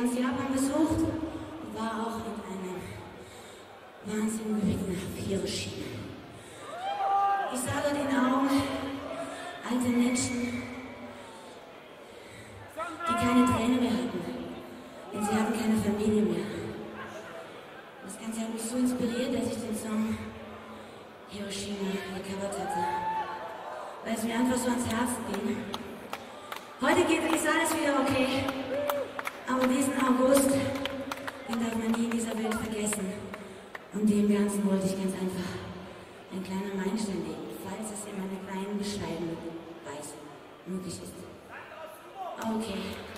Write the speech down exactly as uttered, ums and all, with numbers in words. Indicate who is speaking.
Speaker 1: damals Japan besucht und war auch in einem wahnsinnigen Weg nach Hiroshima. Ich sah dort in Augen alte Menschen, die keine Tränen mehr hatten, denn sie hatten keine Familie mehr. Das Ganze hat mich so inspiriert, dass ich den Song Hiroshima gecovert hatte, weil es mir einfach so ans Herzen ging. Heute geht, ist alles wieder okay, aber diesen August, den darf man nie in dieser Welt vergessen. Und dem Ganzen wollte ich ganz einfach ein kleiner Meilenstein legen, falls es in meiner kleinen, bescheidenen Weise möglich ist. Okay.